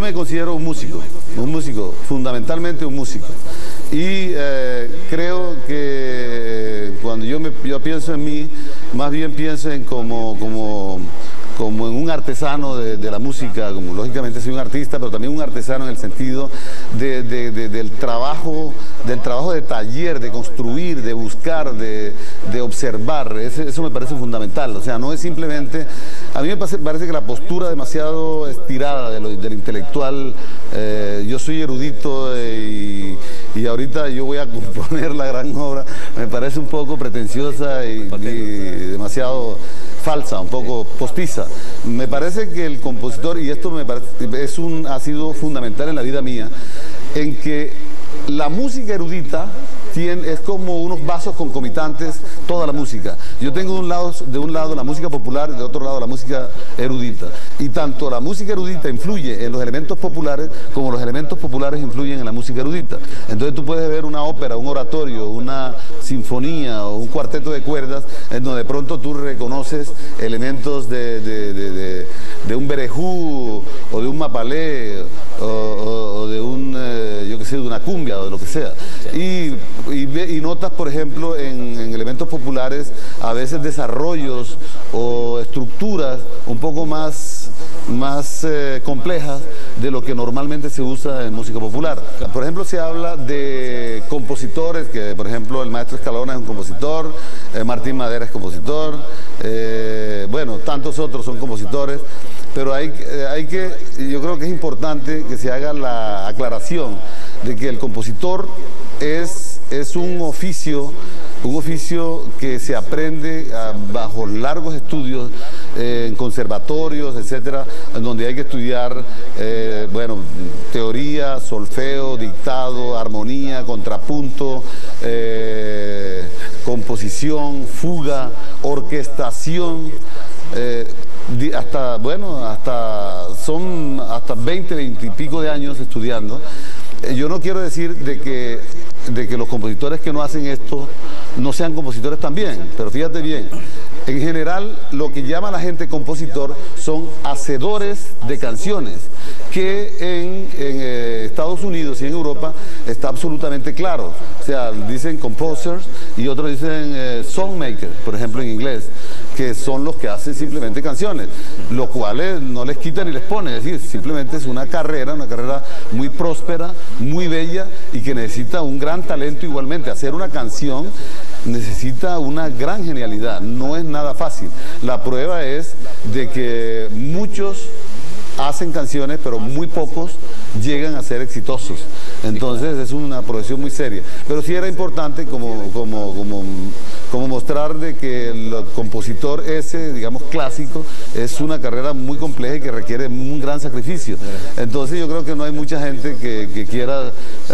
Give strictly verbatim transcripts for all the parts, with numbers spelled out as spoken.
me considero un músico, un músico, fundamentalmente un músico. Y eh, creo que cuando yo, me, yo pienso en mí, más bien pienso en como, como, como en un artesano de, de la música, como lógicamente soy un artista, pero también un artesano en el sentido de, de, de, del trabajo, del trabajo de taller, de construir, de buscar, de, de observar. Eso, eso me parece fundamental. O sea, no es simplemente, a mí me parece, parece que la postura demasiado estirada de lo, del intelectual, eh, yo soy erudito eh, y, y ahorita yo voy a componer la gran obra, me parece un poco pretenciosa y, y demasiado falsa, un poco postiza. Me parece que el compositor, y esto me parece, es un, ha sido fundamental en la vida mía, en que la música erudita tiene, es como unos vasos concomitantes toda la música. Yo tengo de un lado, de un lado la música popular y de otro lado la música erudita. Y tanto la música erudita influye en los elementos populares como los elementos populares influyen en la música erudita. Entonces tú puedes ver una ópera, un oratorio, una sinfonía o un cuarteto de cuerdas en donde de pronto tú reconoces elementos de, de, de, de, de un berejú o de un mapalé o, o, o de un, eh, yo qué sé, de una cumbia o de lo que sea. Y Y, y notas, por ejemplo, en, en elementos populares, a veces desarrollos o estructuras un poco más, más eh, complejas de lo que normalmente se usa en música popular. Por ejemplo, se habla de compositores, que por ejemplo el maestro Escalona es un compositor, eh, Martín Madera es compositor, eh, bueno, tantos otros son compositores, pero hay, eh, hay que, yo creo que es importante que se haga la aclaración de que el compositor es Es un oficio, un oficio que se aprende uh, bajo largos estudios eh, en conservatorios, etcétera, en donde hay que estudiar, eh, bueno, teoría, solfeo, dictado, armonía, contrapunto, eh, composición, fuga, orquestación, eh, hasta, bueno, hasta, son hasta veinte, veinte y pico de años estudiando. Yo no quiero decir de que, de que los compositores que no hacen esto no sean compositores también, pero fíjate bien, en general lo que llama la gente compositor son hacedores de canciones, que en, en eh, Estados Unidos y en Europa está absolutamente claro. O sea, dicen composers y otros dicen eh, songmakers, por ejemplo en inglés, que son los que hacen simplemente canciones, lo cual no les quita ni les pone, es decir, simplemente es una carrera, una carrera muy próspera, muy bella y que necesita un gran talento igualmente. Hacer una canción necesita una gran genialidad, no es nada fácil. La prueba es de que muchos hacen canciones, pero muy pocos llegan a ser exitosos. Entonces es una profesión muy seria. Pero sí era importante como, como, como, como mostrar de que el compositor ese, digamos, clásico, es una carrera muy compleja y que requiere un gran sacrificio. Entonces yo creo que no hay mucha gente que, que quiera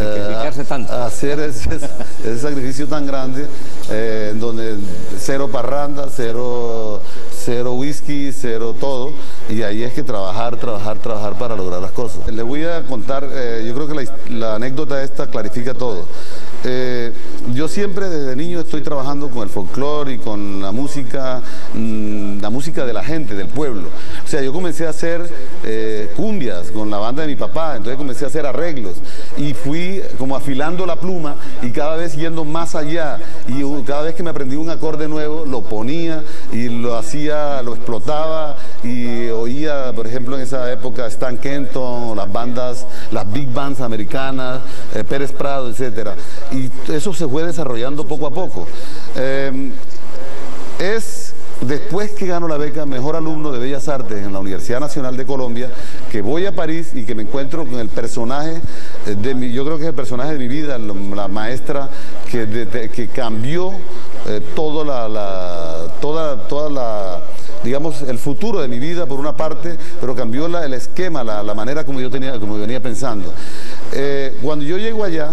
eh, tanto. hacer ese, ese sacrificio tan grande, eh, en donde cero parranda, cero, cero whisky, cero todo, y ahí es que trabajar, trabajar, trabajar para lograr las cosas. Les voy a contar, eh, yo creo que la, la anécdota esta clarifica todo. Eh, yo siempre desde niño estoy trabajando con el folclore y con la música, mmm, la música de la gente, del pueblo. O sea, yo comencé a hacer eh, cumbias con la banda de mi papá, entonces comencé a hacer arreglos y fui como afilando la pluma y cada vez yendo más allá, y cada vez que me aprendí un acorde nuevo lo ponía y lo hacía, lo explotaba, y oía, por ejemplo, en esa época Stan Kenton, las bandas, las big bands americanas, eh, Pérez Prado, etcétera. Y eso se fue desarrollando poco a poco. Eh, es después que gano la beca Mejor Alumno de Bellas Artes en la Universidad Nacional de Colombia, que voy a París y que me encuentro con el personaje de mi, yo creo que es el personaje de mi vida, la maestra que, de, de, que cambió eh, toda la, la, toda, toda la, digamos, el futuro de mi vida por una parte, pero cambió la, el esquema, la, la manera como yo tenía, como venía pensando. Eh, cuando yo llego allá,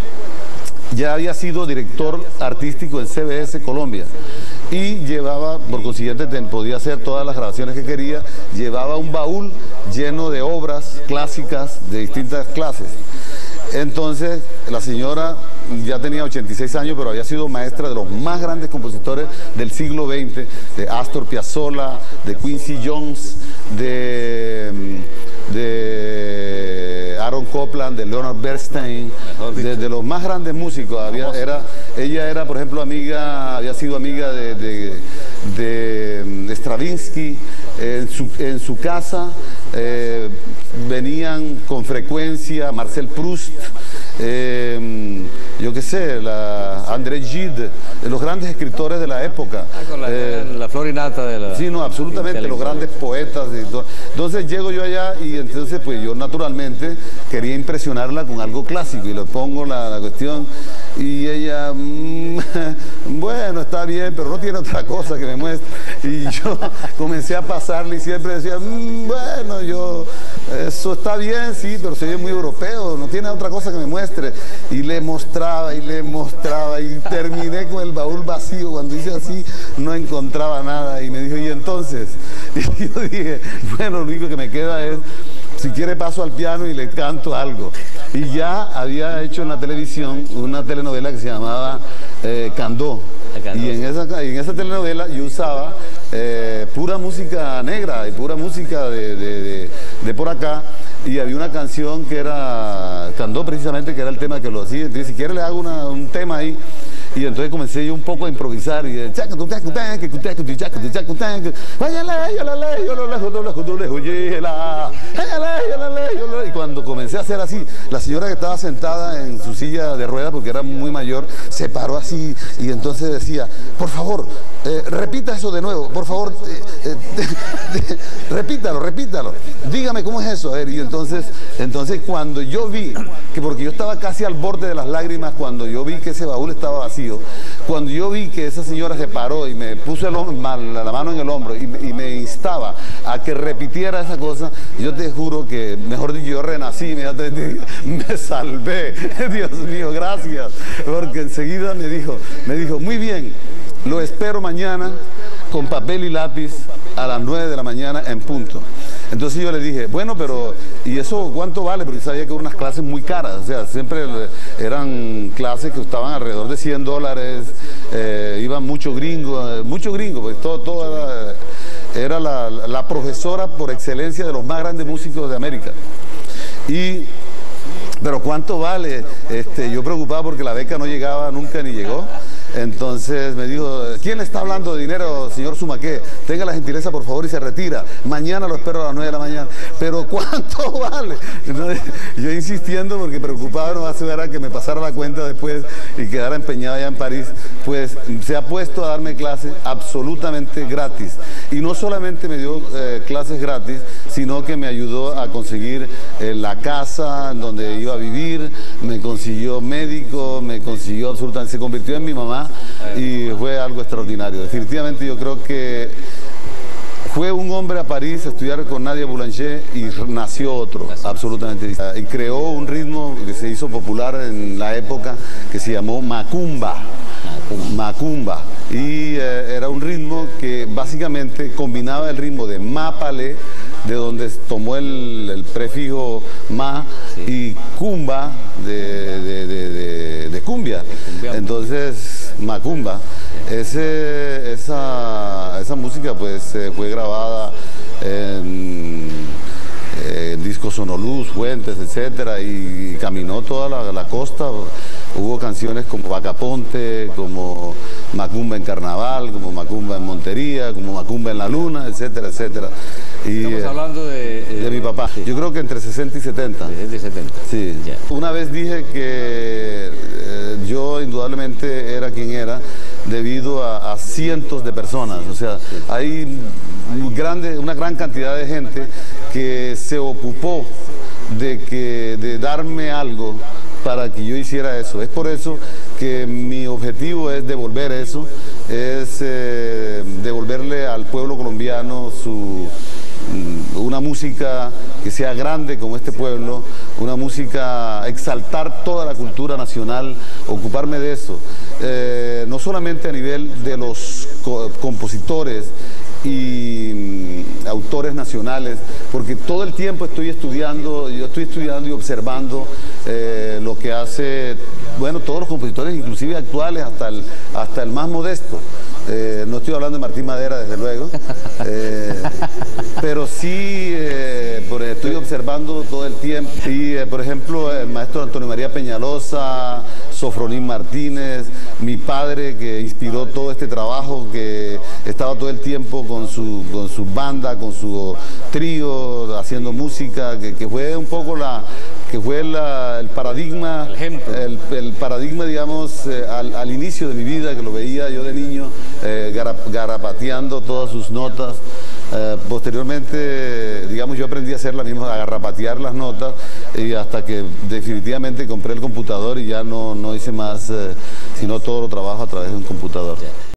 ya había sido director artístico en C B S Colombia y llevaba, por consiguiente, podía hacer todas las grabaciones que quería, llevaba un baúl lleno de obras clásicas de distintas clases. Entonces, la señora ya tenía ochenta y seis años, pero había sido maestra de los más grandes compositores del siglo veinte, de Astor Piazzolla, de Quincy Jones, de... de Aaron Copland, de Leonard Bernstein, de, de los más grandes músicos. Había, era, ella era, por ejemplo, amiga, había sido amiga de, de, de Stravinsky. En su, en su casa eh, venían con frecuencia Marcel Proust, eh, yo qué sé, la André Gide, los grandes escritores de la época. Ah, con la, eh, la flor y nata de la... Sí, no, absolutamente, los grandes poetas. Y todo. Entonces llego yo allá y entonces pues yo naturalmente quería impresionarla con algo clásico y le pongo la, la cuestión y ella, mmm, bueno, está bien, pero no tiene otra cosa que me muestre. Y yo comencé a pasarle y siempre decía, mmm, bueno, yo, eso está bien, sí, pero soy muy europeo, no tiene otra cosa que me muestre. Y le mostraba y le mostraba y terminé con el baúl vacío. Cuando hice así no encontraba nada y me dijo, ¿y entonces? Y yo dije, bueno, lo único que me queda es, si quiere paso al piano y le canto algo. Y ya había hecho en la televisión una telenovela que se llamaba eh, Candó. Y en esa, en esa telenovela yo usaba eh, pura música negra y pura música de, de, de, de por acá. Y había una canción que era Candó, precisamente, que era el tema que lo hacía. Entonces, si quiere le hago una, un tema ahí. Y entonces comencé yo un poco a improvisar y de y cuando comencé a hacer así, la señora que estaba sentada en su silla de ruedas, porque era muy mayor, se paró así y entonces decía, por favor, eh, repita eso de nuevo, por favor, eh, eh, repítalo, repítalo, dígame cómo es eso. A ver, y entonces, entonces cuando yo vi, que porque yo estaba casi al borde de las lágrimas, cuando yo vi que ese baúl estaba vacío, cuando yo vi que esa señora se paró y me puso el hombro, la mano en el hombro y, y me instaba a que repitiera esa cosa, yo te juro que, mejor dicho, yo renací, inmediatamente me salvé. Dios mío, gracias, porque enseguida me dijo, me dijo, muy bien, lo espero mañana con papel y lápiz a las nueve de la mañana en punto. Entonces yo le dije, bueno, pero ¿y eso cuánto vale? Porque sabía que eran unas clases muy caras, o sea, siempre eran clases que costaban alrededor de cien dólares, eh, iban mucho gringo, mucho gringo, pues todo, todo era, era la, la profesora por excelencia de los más grandes músicos de América. Y, pero ¿cuánto vale? Este, yo preocupado porque la beca no llegaba nunca ni llegó. Entonces me dijo, ¿quién le está hablando de dinero, señor Sumaqué? Tenga la gentileza, por favor, y se retira. Mañana lo espero a las nueve de la mañana. ¿Pero cuánto vale? Entonces, yo insistiendo porque preocupado no va a ser a que me pasara la cuenta después y quedara empeñado allá en París. Pues se ha puesto a darme clases absolutamente gratis. Y no solamente me dio eh, clases gratis, sino que me ayudó a conseguir eh, la casa en donde iba a vivir, me consiguió médico, me consiguió absolutamente, se convirtió en mi mamá. Y fue algo extraordinario. Definitivamente yo creo que fue un hombre a París a estudiar con Nadia Boulanger y nació otro, absolutamente distinto. Y creó un ritmo que se hizo popular en la época que se llamó Macumba. Macumba. Y eh, era un ritmo que básicamente combinaba el ritmo de Mapale, de donde tomó el, el prefijo ma, sí, y cumba de, de, de, de, de cumbia. Entonces, macumba. Ese, esa, esa música pues eh, fue grabada en, en discos Sonoluz, Fuentes, etcétera, y caminó toda la, la costa. Hubo canciones como Vacaponte, como Macumba en Carnaval, como Macumba en Montería, como Macumba en la Luna, etcétera, etcétera. Y, Estamos hablando de... de, de mi papá. Sí. Yo creo que entre sesenta y setenta. sesenta y setenta. Sí. Yeah. Una vez dije que eh, yo indudablemente era quien era debido a, a cientos de personas. O sea, hay grande, una gran cantidad de gente que se ocupó de, que, de darme algo para que yo hiciera eso. Es por eso que mi objetivo es devolver eso, es eh, devolverle al pueblo colombiano su, una música que sea grande como este pueblo, una música, exaltar toda la cultura nacional, ocuparme de eso, eh, no solamente a nivel de los co compositores y autores nacionales, porque todo el tiempo estoy estudiando, yo estoy estudiando y observando eh, lo que hace, bueno, todos los compositores, inclusive actuales, hasta el, hasta el más modesto. Eh, no estoy hablando de Martín Madera, desde luego, eh, pero sí, eh, por, estoy observando todo el tiempo. Y, eh, por ejemplo, el maestro Antonio María Peñalosa, Sofronín Martínez, mi padre que inspiró todo este trabajo, que estaba todo el tiempo con su, con su banda, con su trío, haciendo música, que, que fue un poco la... que fue la, el paradigma, el, el paradigma, digamos, eh, al, al inicio de mi vida, que lo veía yo de niño, eh, garap, garapateando todas sus notas. Eh, posteriormente, digamos, yo aprendí a hacer la misma, a garrapatear las notas, y hasta que definitivamente compré el computador y ya no, no hice más, eh, sino todo lo trabajo a través de un computador.